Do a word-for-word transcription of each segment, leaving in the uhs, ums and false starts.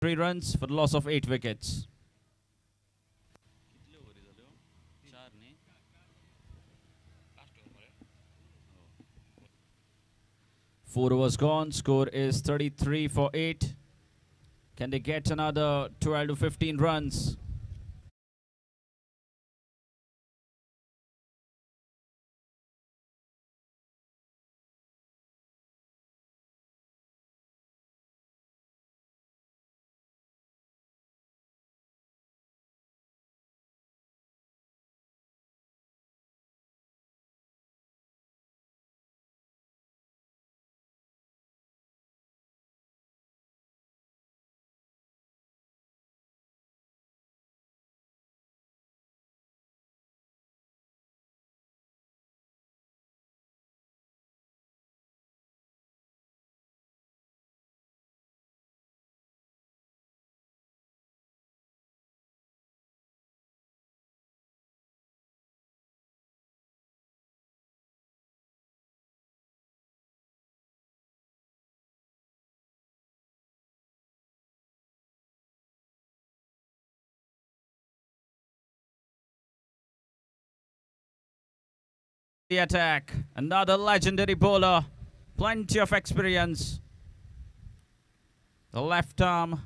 thirty-three runs for the loss of eight wickets. Four overs gone. Score is thirty-three for eight. Can they get another twelve to fifteen runs? The attack. Another legendary bowler. Plenty of experience. The left arm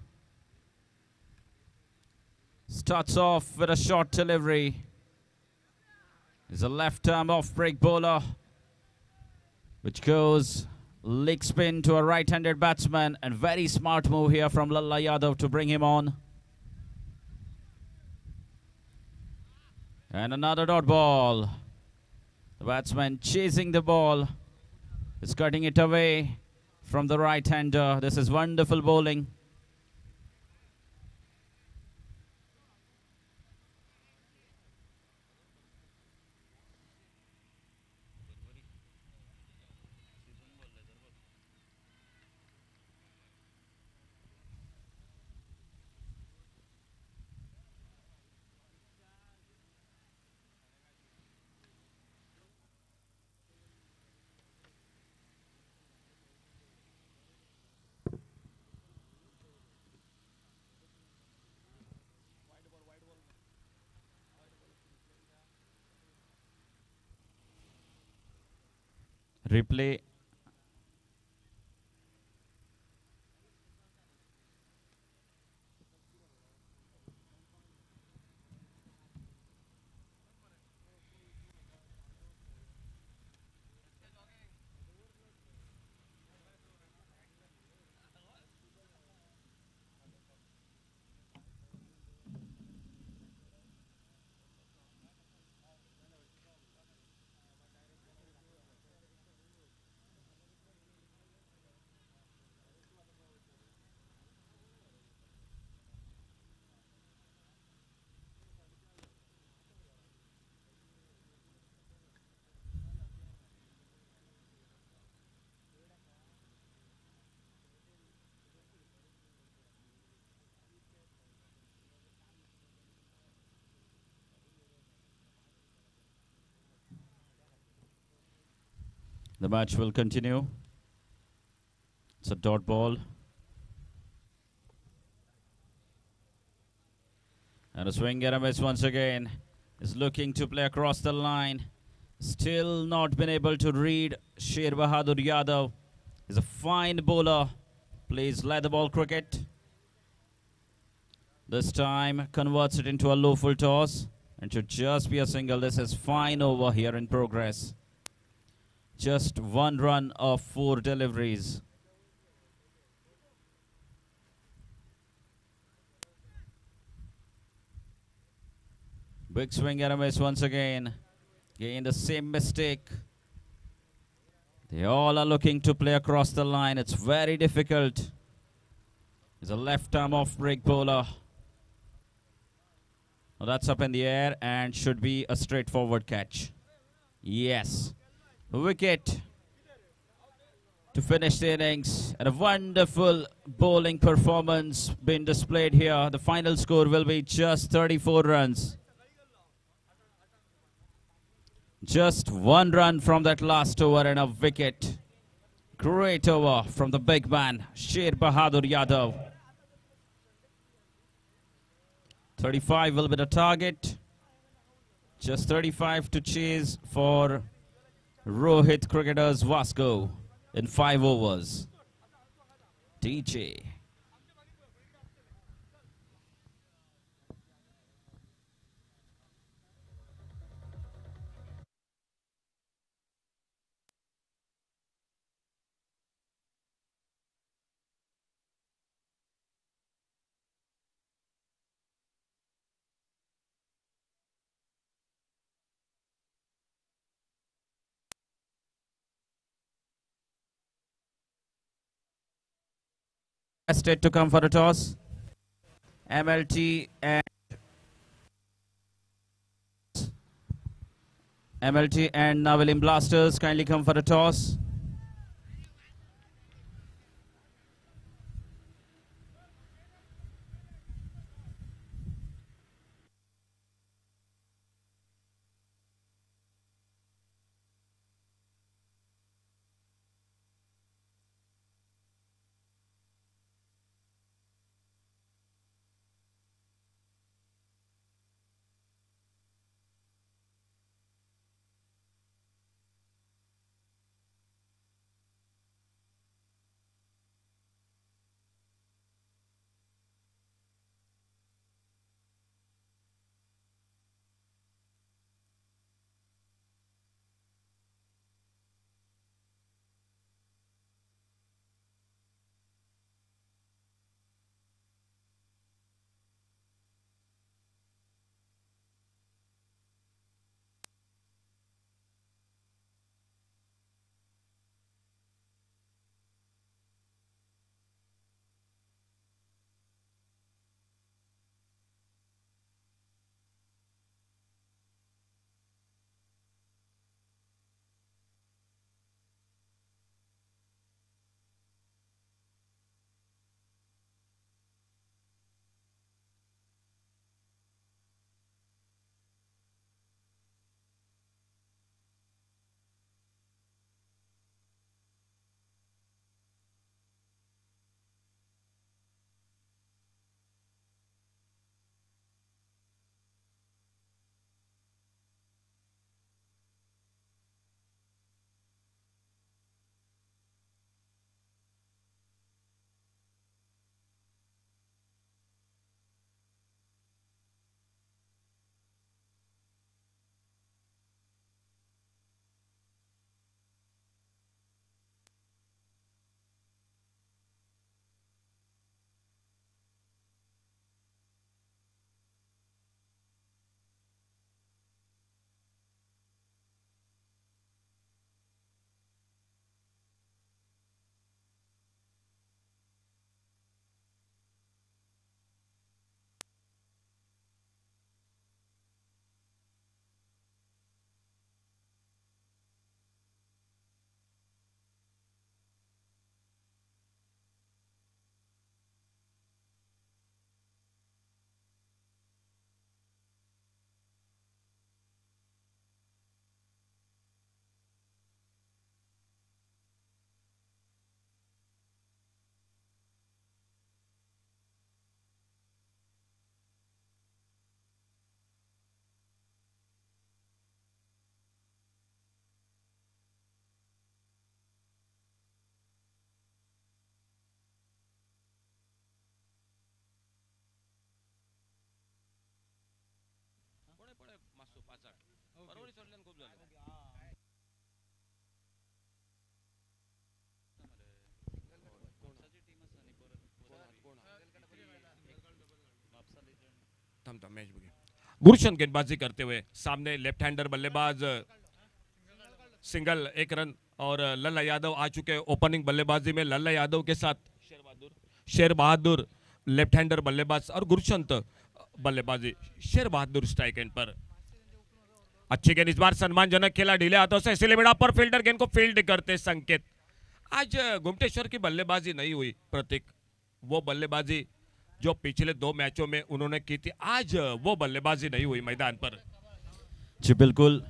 starts off with a short delivery. Is a left arm off break bowler, which goes leg spin to a right-handed batsman, and very smart move here from Lalla Yadav to bring him on. And another dot ball. The batsman chasing the ball is cutting it away from the right-hander. This is wonderful bowling. Replay. The match will continue. It's a dot ball. And a swing and a miss once again. Is looking to play across the line. Still not been able to read Sher Bahadur Yadav. Is a fine bowler. Plays leather ball cricket. This time converts it into a low full toss. And should just be a single. This is fine over here in progress. Just one run of four deliveries. Big swing and a miss once again. Again the same mistake. They all are looking to play across the line. It's very difficult. It's a left arm off break bowler. Well, that's up in the air and should be a straightforward catch. Yes. Wicket to finish the innings, and a wonderful bowling performance being displayed here. The final score will be just thirty-four runs. Just one run from that last over and a wicket. Great over from the big man, Sher Bahadur Yadav. thirty-five will be the target. Just thirty-five to chase for Rohit Cricketers Vasco in five overs. D J. State to come for a toss. M L T and M L T and Navelim Blasters kindly come for a toss. Gursharan गेंदबाजी करते हुए सामने left hander बल्लेबाज single एक run और लल्ला यादव आ चुके opening बल्लेबाजी में लल्ला यादव के साथ शेर बहादुर शेर बहादुर लेफ्ट हैंडर बल्लेबाज और गुरशंत बल्लेबाजी शेर बहादुर स्ट्राइक एंड पर अच्छी गेंद इस बार सम्मानजनक खेला ढीले हाथों से इसलिए बेड़ा पर फील्डर गेंद को फील्ड करते संकेत। आज गुमटेश्वर की बल्लेबाजी नहीं हुई प्रतीक, वो बल्लेबाजी जो पिछले दो मैचों में उन्होंने की थी आज वो बल्लेबाजी नहीं हुई मैदान पर। जी बिल्कुल,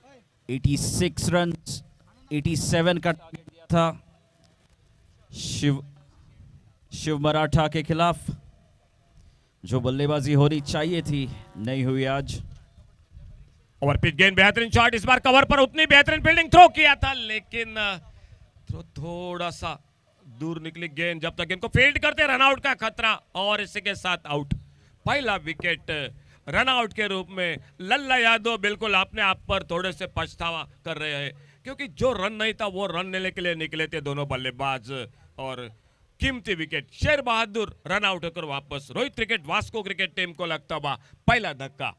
छियासी रन सत्तासी का टारगेट दिया था शिव शिव मराठा के खिलाफ। जो बल्लेबाजी होनी चाहिए थी नहीं हुई आज। ओवर पिच गेंद, बेहतरीन शॉट, इस बार कवर पर उतनी बेहतरीन फील्डिंग, थ्रो किया था लेकिन थ्रो थोड़ा सा दूर निकली गेंद। जब तक गेंद को फील्ड करते रन आउट का खतरा और इसी के साथ आउट। पहला विकेट रन आउट के रूप में। लल्ला यादव बिल्कुल अपने आप पर थोड़े से पछतावा कर रहे हैं क्योंकि जो रन नहीं था वो रन लेने के लिए निकले थे दोनों बल्लेबाज। और कीमती wicket, Sher Bahadur run out होकर वापस। Rohit cricket Vasco cricket team को लगता हुआ पहला धक्का।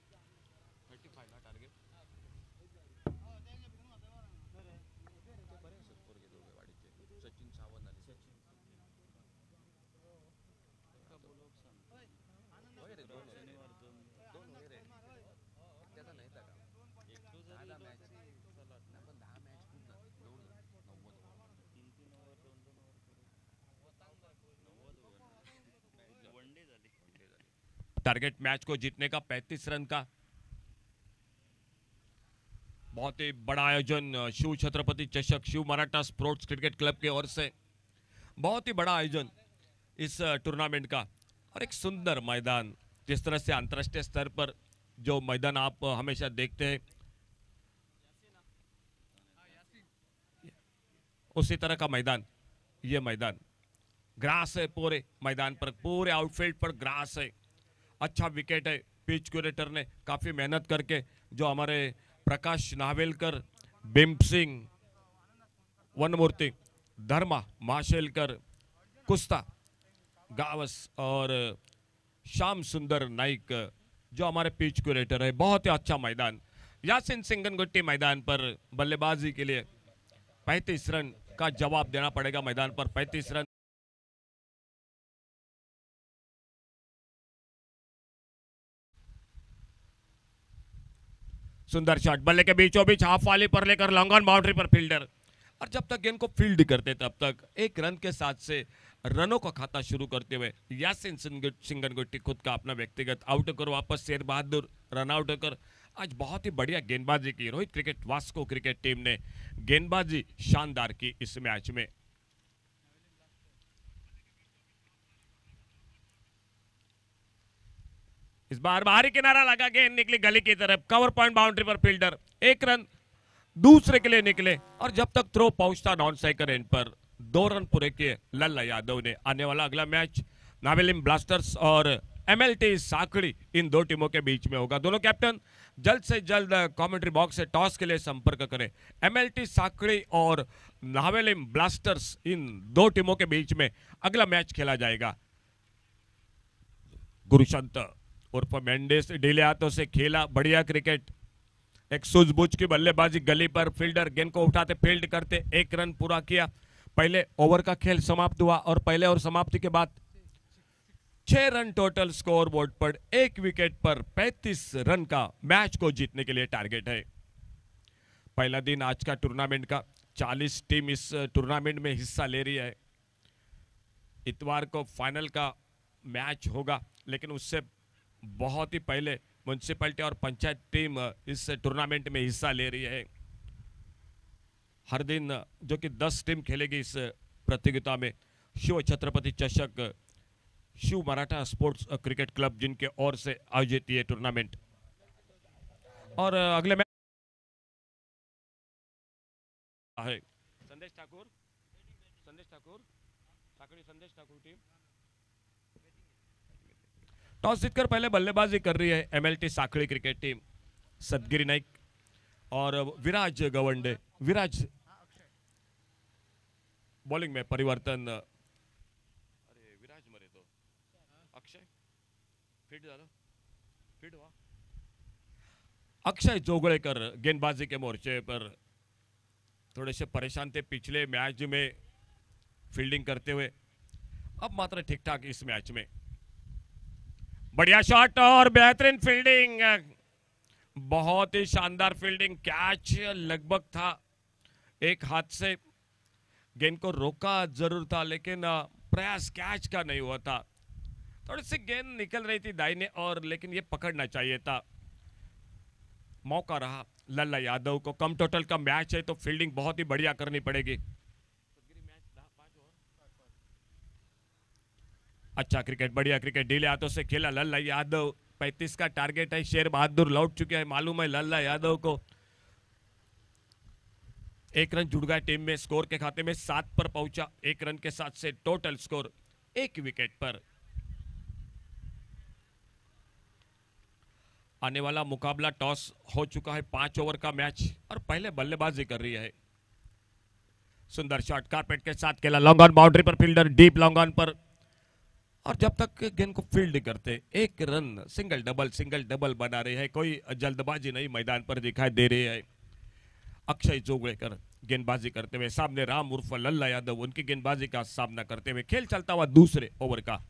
टारगेट मैच को जीतने का पैंतीस रन का। बहुत ही बड़ा आयोजन Shiv Chhatrapati Chashak, Shiv Maratha sports cricket club की ओर से बहुत ही बड़ा आयोजन इस टूर्नामेंट का। और एक सुंदर मैदान, जिस तरह से अंतर्राष्ट्रीय स्तर पर जो मैदान आप हमेशा देखते हैं उसी तरह का मैदान ये मैदान। ग्रास है पूरे मैदान पर, पूरे आउटफील्ड पर ग्रास है। अच्छा विकेट है। पिच क्यूरेटर ने काफी मेहनत करके, जो हमारे प्रकाश नावेलकर, बिम्प सिंह, वनमूर्ति, धर्मा माशेलकर, कुस्ता गावस और श्याम सुंदर नाइक जो हमारे पिच क्यूरेटर है। बहुत ही अच्छा मैदान। यासिन सिंगनगुट्टी मैदान पर बल्लेबाजी के लिए पैंतीस रन का जवाब देना पड़ेगा। मैदान पर पैंतीस रन। सुंदर शॉट, बल्ले के बीचों बीच हाफ वाली पर लेकर लॉन्ग ऑन बाउंड्री पर फील्डर। और जब तक गेंद को फील्ड करते तब तक एक रन के साथ से रनों का खाता शुरू करते हुए यासिन सिंगनगुट्टी खुद का अपना व्यक्तिगत आउट होकर वापस शेर बहादुर रन आउट होकर आज बहुत ही बढ़िया गेंदबाजी की। Rohit cricket Vasco cricket team ने गेंदबाजी शानदार की इस मैच में। इस बार बाहरी किनारा लगा, गेंद निकली गली की तरफ, कवर पॉइंट बाउंड्री पर फील्डर। एक रन दूसरे के लिए निकले और जब तक थ्रो पहुंचता नॉन स्ट्राइकर एंड पर दो रन पूरे किए लल्ला यादव ने। आने वाला अगला मैच नावेलिम ब्लास्टर्स और एमएलटी साकड़ी, इन दो टीमों के बीच में होगा। दोनों कैप्टन जल्द से जल्द कमेंट्री बॉक्स से टॉस के लिए संपर्क करें। एमएलटी साकड़ी और नावेलिम ब्लास्टर्स, इन दो टीमों के बीच में अगला मैच खेला जाएगा। गुरुशंत उर्फ मेंडेस ढीले हाथों से खेला बढ़िया क्रिकेट। एक सूझबूझ की बल्लेबाजी, गली पर फील्डर गेंद को उठाते फील्ड करते एक रन पूरा किया। पहले ओवर का खेल समाप्त हुआ और पहले ओवर समाप्ति के बाद छह रन टोटल स्कोर बोर्ड पर। एक विकेट पर पैंतीस रन का मैच को जीतने के लिए टारगेट है। पहला दिन आज का टूर्नामेंट का। चालीस टीम इस टूर्नामेंट में हिस्सा ले रही है। इतवार को फाइनल का मैच होगा, लेकिन उससे बहुत ही पहले म्युनिसिपैलिटी और पंचायत टीम इस टूर्नामेंट में हिस्सा ले रही है। हर दिन जो कि दस टीम खेलेगी इस प्रतियोगिता में। Shiv Chhatrapati Chashak, Shiv Maratha sports cricket club जिनके ओर से आयोजित ये टूर्नामेंट। और अगले मैच है संदेश ठाकुर, संदेश ठाकुर साकड़ी, संदेश ठाकुर टीम टॉस जीतकर पहले बल्लेबाजी कर रही है। MLT Sakdi cricket team, Sadgiri Naik और विराज गवंडे। विराज बॉलिंग में परिवर्तन। अरे विराज मरे तो अक्षय फिट झालं, फिट हुआ। अक्षय जोगळेकर गेंदबाजी के मोर्चे पर थोड़े से परेशान थे पिछले मैच में फील्डिंग करते हुए, अब मात्र ठीक ठाक इस मैच में। बढ़िया शॉट और बेहतरीन फील्डिंग, बहुत ही शानदार फील्डिंग। कैच लगभग था, एक हाथ से गेंद को रोका जरूर था लेकिन प्रयास कैच का नहीं हुआ था। थोड़ी सी गेंद निकल रही थी दाहिने और, लेकिन ये पकड़ना चाहिए था। मौका रहा लल्ला यादव को। कम टोटल का मैच है तो फील्डिंग बहुत ही बढ़िया करनी पड़ेगी। अच्छा क्रिकेट, बढ़िया क्रिकेट, ढीले हाथों से खेला लल्ला यादव। पैंतीस का टारगेट है, शेर बहादुर लौट चुके हैं, मालूम है लल्ला यादव को। एक रन जुड़ गया टीम में, स्कोर के खाते में सात पर पहुंचा, एक रन के साथ से टोटल स्कोर एक विकेट पर। आने वाला मुकाबला टॉस हो चुका है, पांच ओवर का मैच और पहले बल्लेबाजी कर रही है। सुंदर शॉट कारपेट के साथ खेला, लॉन्ग ऑन बाउंड्री पर, फील्डर डीप लॉन्ग ऑन पर, और जब तक गेंद को फील्ड करते एक run, single double single double बना रहे हैं, कोई जल्दबाजी नहीं मैदान पर दिखाई दे रही है। अक्षय जोगड़ेकर गेंदबाजी करते हुए, सामने राम उर्फ लल्ला यादव उनकी गेंदबाजी का सामना करते हुए, खेल चलता हुआ दूसरे ओवर का।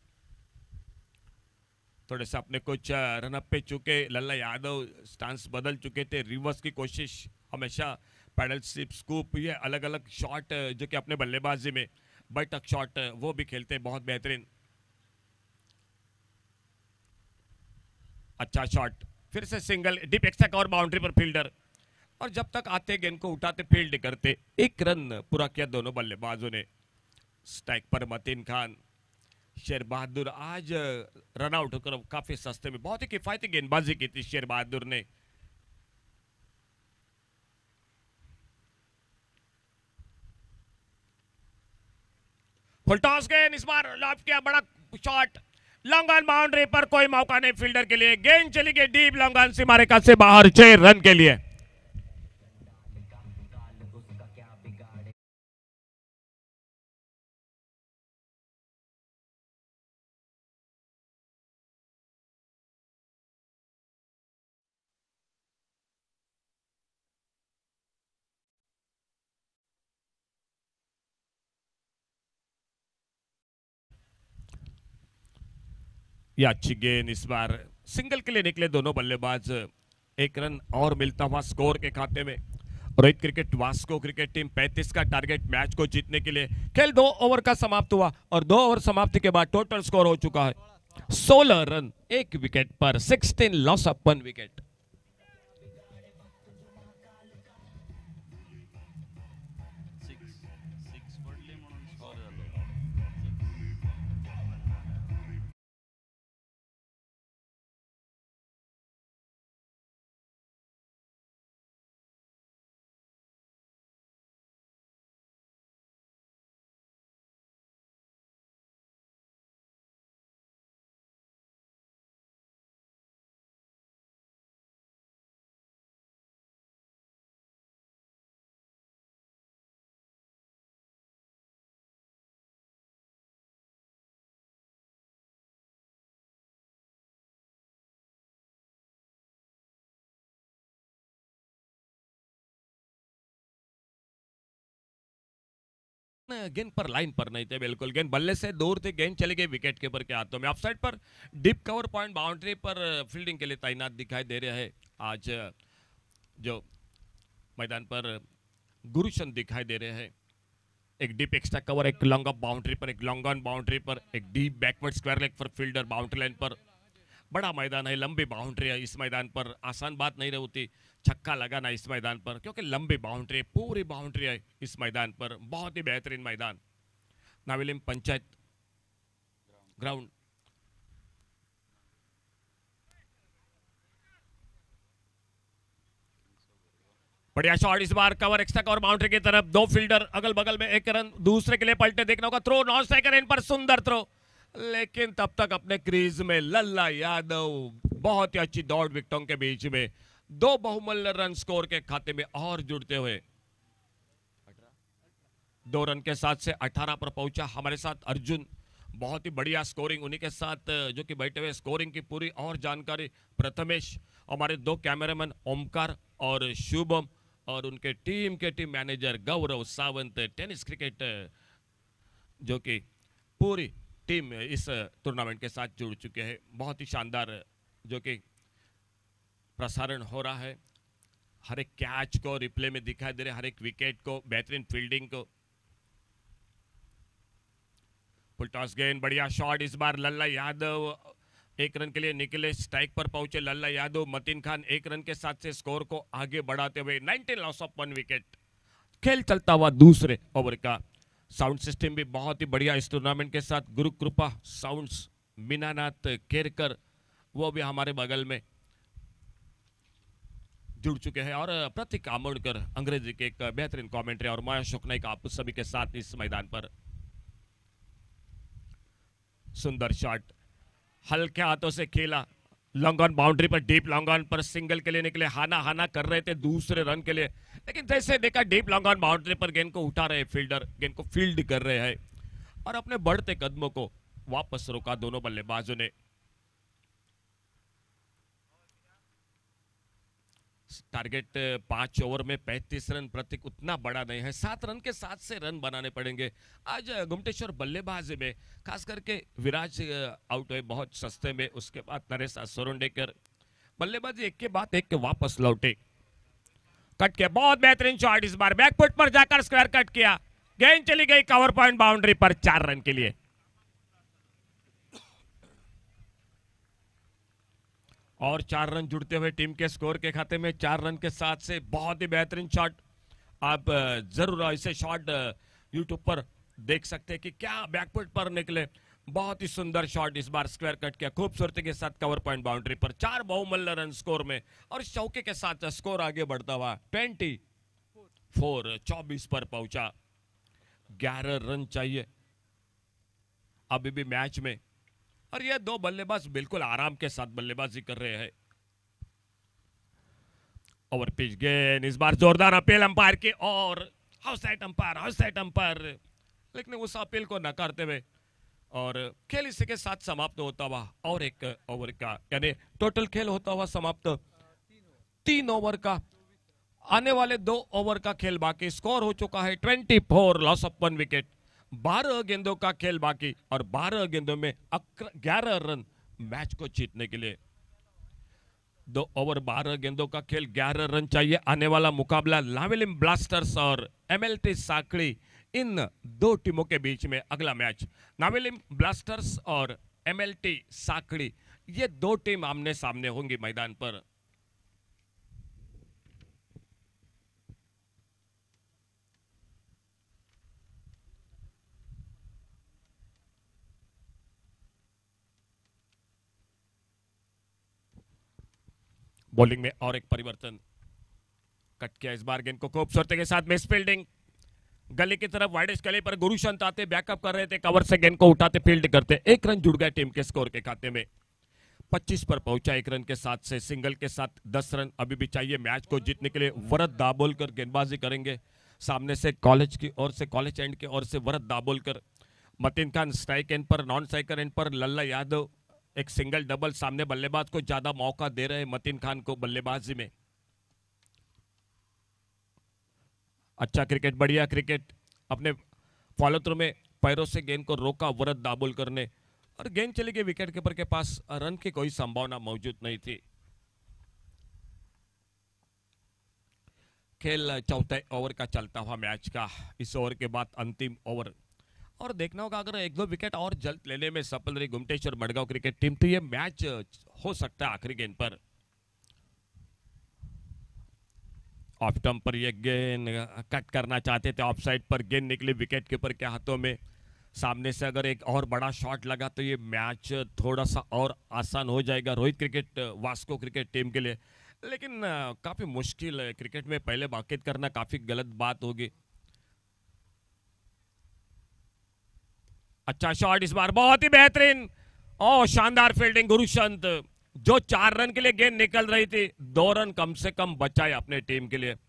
थोड़े से अपने कुछ रनअप पे चुके लल्ला यादव, स्टांस बदल चुके थे, रिवर्स की कोशिश हमेशा, पैडल स्लिप स्कूप, ये अलग अलग शॉट जो कि अपने बल्लेबाजी में बैठक शॉट वो भी खेलते हैं बहुत बेहतरीन। अच्छा शॉट, फिर से single, deep extra cover boundary पर फील्डर, और जब तक आते गेंद को उठाते फील्ड करते, एक रन पूरा किया दोनों बल्लेबाजों ने। स्ट्राइक पर मतीन खान, शेर बहादुर आज रन आउट होकर काफी सस्ते में बहुत ही किफायती गेंदबाजी की थी शेर बहादुर ने। फुल टॉस गेंद, इस बार लॉब किया, बड़ा शॉट, लॉन्ग ऑन बाउंड्री पर, कोई मौका नहीं फील्डर के लिए, गेंद चली गई डीप लॉन्ग ऑन सीमारे का से बाहर, छह रन के लिए। ये अच्छी गेंद, इस बार सिंगल के लिए निकले दोनों बल्लेबाज, एक रन और मिलता हुआ स्कोर के खाते में। Rohit cricket Vasco cricket team पैंतीस का टारगेट मैच को जीतने के लिए। खेल दो ओवर का समाप्त हुआ और दो ओवर समाप्ति के बाद टोटल स्कोर हो चुका है सोलह रन, एक विकेट पर, सोलह लॉस ऑफ वन विकेट। गेंद पर लाइन पर नहीं थे, बिल्कुल गेंद बल्ले से दूर थे, गेंद चली गई विकेट कीपर के हाथों में। ऑफसाइड पर डीप कवर पॉइंट बाउंड्री पर फील्डिंग के लिए तैनात दिखाई दे रहा है आज जो मैदान पर गुरुचंद दिखाई दे रहे हैं। एक डीप एक्स्ट्रा कवर, एक लॉन्ग ऑफ बाउंड्री पर, एक लॉन्ग ऑन बाउंड्री पर, एक डीप बैकवर्ड स्क्वायर लेग पर फील्डर बाउंड्री लाइन पर। बड़ा मैदान है, लंबी बाउंड्री है, इस मैदान पर आसान बात नहीं होती छक्का लगाना इस मैदान पर, क्योंकि लंबी बाउंड्री है, पूरी बाउंड्री है इस मैदान पर, बहुत ही बेहतरीन मैदान। नाविलिम पंचायत ग्राउंड। बढ़िया शॉट, इस बार कवर, एक्स्ट्रा कवर बाउंड्री की तरफ, दो फील्डर अगल बगल में, एक रन दूसरे के लिए पलटे देखना होगा। थ्रो नॉन स्ट्राइकर इन पर, सुंदर थ्रो, लेकिन तब तक अपने क्रीज में लल्ला यादव, बहुत ही अच्छी दौड़ विकेटों के बीच में, दो बहुमूल्य रन स्कोर के खाते में और जुड़ते हुए दो रन के साथ से अठारह पर पहुंचा। हमारे साथ अर्जुन, बहुत ही बढ़िया स्कोरिंग, उन्हीं के साथ जो कि बैठे हुए स्कोरिंग की पूरी और जानकारी प्रथमेश, हमारे दो कैमरामैन ओमकार और शुभम, और उनके टीम के team manager Gaurav Sawant, tennis cricket जो कि पूरी टीम इस टूर्नामेंट के साथ जुड़ चुके हैं। बहुत ही शानदार जो कि प्रसारण हो रहा है, हर एक कैच को रिप्ले में दिखाई दे रहे, हर एक विकेट को, बेहतरीन फील्डिंग को। फुल टॉस गेंद, बढ़िया शॉट, इस बार लल्ला यादव एक रन के लिए निकले, स्ट्राइक पर पहुंचे लल्ला यादव। मतीन खान एक रन के साथ से स्कोर को आगे बढ़ाते हुए nineteen loss of one wicket. खेल चलता हुआ दूसरे ओवर का साउंड सिस्टम भी बहुत ही बढ़िया इस टूर्नामेंट के साथ। गुरु कृपा साउंड्स, मीनानाथ केरकर, वो भी हमारे बगल में जुड़ चुके हैं। और प्रतीक आमोड़कर अंग्रेजी के एक बेहतरीन कमेंट्री, और मैं अशोक नाइक आप सभी के साथ इस मैदान पर। सुंदर शॉट, हल्के हाथों से खेला, लॉन्ग ऑन बाउंड्री पर, डीप लॉन्ग ऑन पर सिंगल के लिए निकले, हाना हाना कर रहे थे दूसरे रन के लिए, लेकिन जैसे देखा डीप लॉन्ग ऑन बाउंड्री पर गेंद को उठा रहे फील्डर, गेंद को फील्ड कर रहे हैं और अपने बढ़ते कदमों को वापस रोका दोनों बल्लेबाजों ने। टारगेट पांच ओवर में पैंतीस रन, प्रतीक उतना बड़ा नहीं है, सात रन के साथ से रन बनाने पड़ेंगे आज गुमटेश्वर बल्लेबाजी में। खास करके विराज आउट हुए बहुत सस्ते में, उसके बाद नरेश सोरंडेकर बल्लेबाजी एक के बाद एक के वापस लौटे। कट किया, बहुत बेहतरीन शॉट, इस बार बैकफुट पर जाकर स्क्वायर कट किया, गेंद चली गई कवर पॉइंट बाउंड्री पर, चार रन के लिए। और चार रन जुड़ते हुए टीम के स्कोर के खाते में, चार रन के साथ से बहुत ही बेहतरीन शॉट। आप जरूर ऐसे शॉट यूट्यूब पर देख सकते हैं कि क्या बैकफुट पर निकले, बहुत ही सुंदर शॉट, इस बार स्क्वायर कट किया खूबसूरती के साथ कवर पॉइंट बाउंड्री पर, चार बहुमूल्य रन स्कोर में, और चौके के साथ स्कोर आगे बढ़ता हुआ ट्वेंटी फोर चौबीस पर पहुंचा। ग्यारह रन चाहिए अभी भी मैच में, और ये दो बल्लेबाज बिल्कुल आराम के साथ बल्लेबाजी कर रहे हैं। ओवर पिच गेंद, इस बार जोरदार अपील अंपायर की, और हाउस साइड अंपायर, हाउस साइड अंपायर, लेकिन उस अपील को नकारते हुए और खेल इसी के साथ समाप्त होता हुआ, और एक ओवर का यानी टोटल खेल होता हुआ समाप्त तीन ओवर का। आने वाले दो ओवर का खेल बाकी, स्कोर हो चुका है twenty four, loss of one wicket, बारह गेंदों का खेल बाकी, और बारह गेंदों में ग्यारह रन मैच को जीतने के लिए। दो ओवर बारह गेंदों का खेल, ग्यारह रन चाहिए। आने वाला मुकाबला लावेलिम ब्लास्टर्स और एमएलटी साकड़ी, इन दो टीमों के बीच में अगला मैच। नावेलिम ब्लास्टर्स और एमएलटी साकड़ी, ये दो टीम आमने सामने होंगी मैदान पर। बॉलिंग में और एक परिवर्तन, कट किया इस बार गेंद को खूबसूरती के साथ, मिस फील्डिंग, गली की तरफ वाइडिश गली पर गुरुशंत आते, बैकअप कर रहे थे, कवर से गेंद को उठाते, फील्ड करते, एक रन जुड़ गया टीम के स्कोर के खाते में। पच्चीस पर पहुंचा एक रन के साथ से, सिंगल के साथ दस रन अभी भी चाहिए मैच को जीतने के लिए। वरद दाबोलकर गेंदबाजी करेंगे, सामने से कॉलेज की ओर से, कॉलेज एंड की ओर से वरद दाबोलकर, मतीन खान स्ट्राइक एंड पर, नॉन स्ट्राइकर एंड पर लल्ला यादव, एक सिंगल डबल, सामने बल्लेबाज को ज्यादा मौका दे रहे हैं मतीन खान को बल्लेबाजी में। अच्छा क्रिकेट, बढ़िया क्रिकेट, अपने फॉलो थ्रू में पैरों से गेंद को रोका वरद दाबोलकर ने, और गेंद चली गई विकेट कीपर के पास, रन की कोई संभावना मौजूद नहीं थी। खेल चौथे ओवर का चलता हुआ मैच का, इस ओवर के बाद अंतिम ओवर, और देखना होगा अगर एक दो विकेट और जल्द लेने में सफल रही गुमटेश्वर मडगांव क्रिकेट टीम तो ये मैच हो सकता है आखिरी गेंद पर। ऑफ स्टंप पर ये गेंद कट करना चाहते थे, ऑफ साइड पर गेंद निकली विकेट कीपर के हाथों में। सामने से अगर एक और बड़ा शॉट लगा तो ये मैच थोड़ा सा और आसान हो जाएगा Rohit cricket Vasco cricket team के लिए, लेकिन काफी मुश्किल है क्रिकेट में पहले बाकित करना, काफी गलत बात होगी। अच्छा शॉट इस बार, बहुत ही बेहतरीन, ओ शानदार फील्डिंग गुरुशंत, जो चार रन के लिए गेंद निकल रही थी, दो रन कम से कम बचाए अपने टीम के लिए,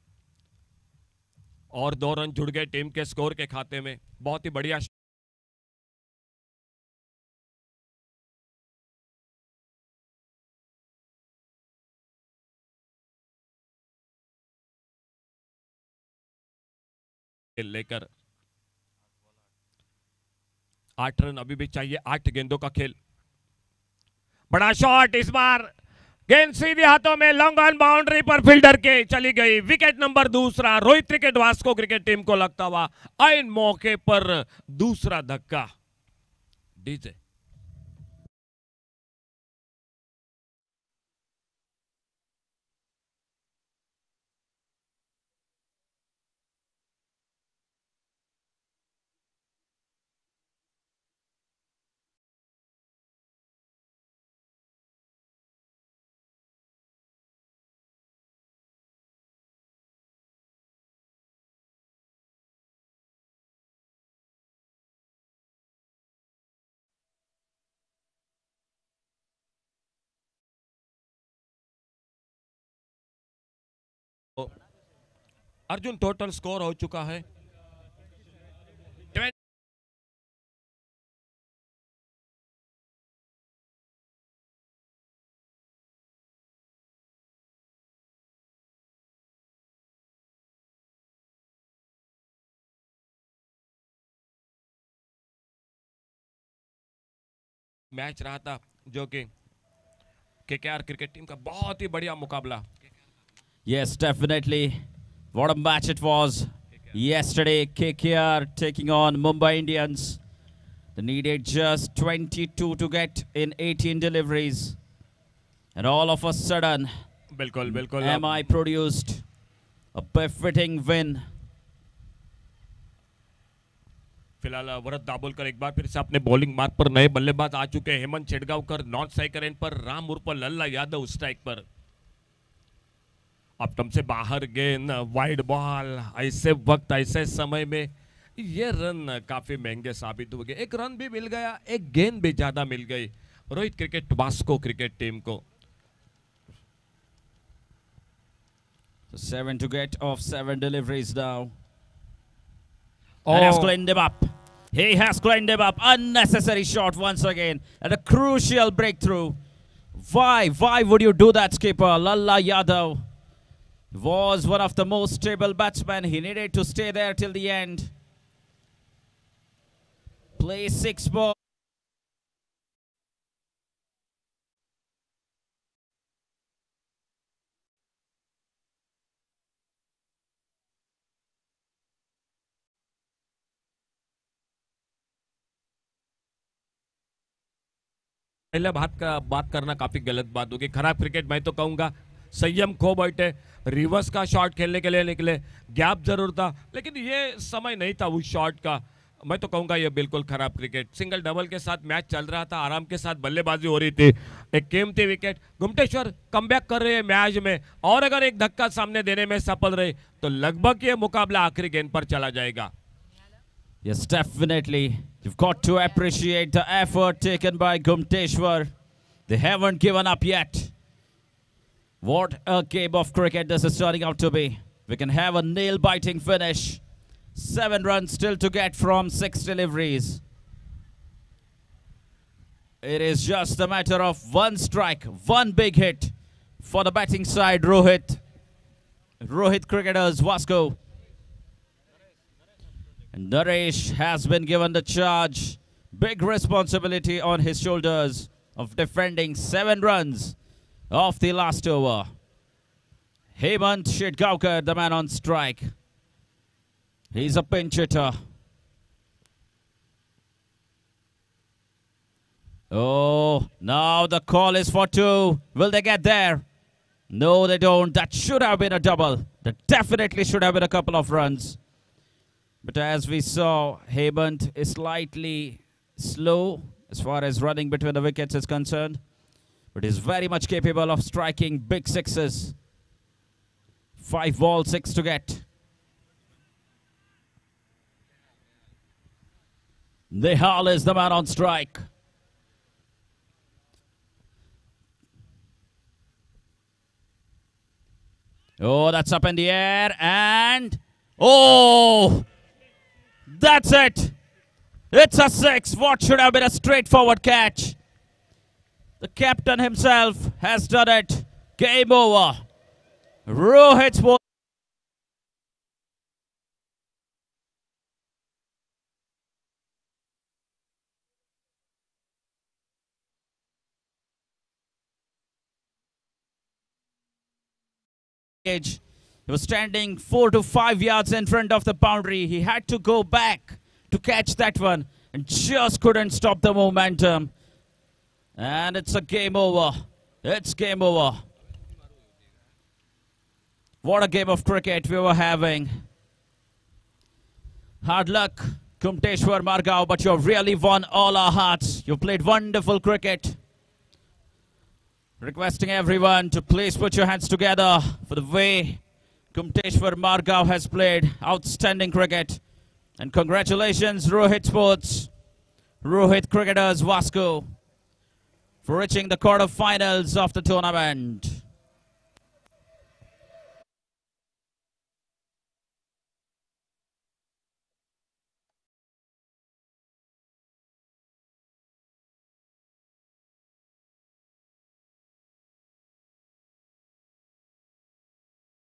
और दो रन जुड़ गए टीम के स्कोर के खाते में। बहुत ही बढ़िया लेकर आठ रन अभी भी चाहिए, आठ गेंदों का खेल। बड़ा शॉट इस बार, गेंद सीधे हाथों में, लॉन्ग ऑन बाउंड्री पर फील्डर के चली गई, विकेट नंबर दूसरा। Rohit cricket Vasco cricket team को लगता हुआ आइन मौके पर दूसरा धक्का। डीजे अर्जुन टोटल स्कोर हो चुका है मैच रहा था जो कि केकेआर क्रिकेट टीम का बहुत ही बढ़िया मुकाबला. Yes, definitely. What a match it was yesterday. K K R taking on Mumbai Indians. They needed just twenty-two to get in eighteen deliveries. And all of a sudden, बिल्कुल बिल्कुल M I produced a befitting win. फिलहाल वरद दाभोलकर एक बार फिर से अपने bowling मार्ग पर नए बल्लेबाज आ चुके हैं. Hemant Chhedgaonkar non striker end पर, राम उर्फ लल्ला यादव स्ट्राइक पर. अब से बाहर गेंद, वाइड बॉल. ऐसे वक्त ऐसे समय में ये रन काफी महंगे साबित हो गए. एक रन भी मिल गया, एक गेंद भी ज्यादा मिल गई Rohit cricket Vasco cricket team को. So seven to get off seven deliveries now. Oh. And has cleaned him up. He has cleaned him up. Unnecessary shot once again. And a crucial breakthrough. Why? Why would you do that, skipper? Lalla Yadav was one of the most stable batsmen. He needed to stay there till the end. Play six ball. पहले बात का बात करना काफी गलत बात होगी. खराब क्रिकेट मैं तो कहूंगा. संयम खो बैठे, रिवर्स का शॉट खेलने के लिए निकले, गैप जरूर था लेकिन ये समय नहीं था उस शॉट का. मैं तो कहूंगा ये बिल्कुल खराब क्रिकेट. सिंगल डबल के साथ मैच चल रहा था, आराम के साथ बल्लेबाजी हो रही थी. एक कीमती विकेट. गुमटेश्वर कमबैक कर रहे हैं मैच में और अगर एक धक्का सामने देने में सफल रहे तो लगभग ये मुकाबला आखिरी गेंद पर चला जाएगा. Yes, definitely. You've got to appreciate the effort taken by Gumteshwar. They haven't given up yet. What a game of cricket this is turning out to be. We can have a nail-biting finish. Seven runs still to get from six deliveries. It is just a matter of one strike, one big hit for the batting side, Rohit. Rohit cricketers, Vasco. And Naresh has been given the charge. Big responsibility on his shoulders of defending seven runs off the last over. Hemant Shedgaonkar, the man on strike. He's a pinch hitter. Oh, now the call is for two. Will they get there? No, they don't. That should have been a double. That definitely should have been a couple of runs. But as we saw, Hemant is slightly slow as far as running between the wickets is concerned. But is very much capable of striking big sixes. Five balls, six to get. Nihal is the man on strike. Oh, that's up in the air and... Oh! That's it. It's a six. What should have been a straightforward catch. The captain himself has done it. Game over. Rohit's ball. He was standing four to five yards in front of the boundary. He had to go back to catch that one and just couldn't stop the momentum. And it's a game over. It's game over. What a game of cricket we were having. Hard luck, Kumteshwar Margao, but you've really won all our hearts. You've played wonderful cricket. Requesting everyone to please put your hands together for the way Kumteshwar Margao has played outstanding cricket. And congratulations, Rohit Sports, Rohit Cricketers Vasco, for reaching the quarterfinals of the tournament.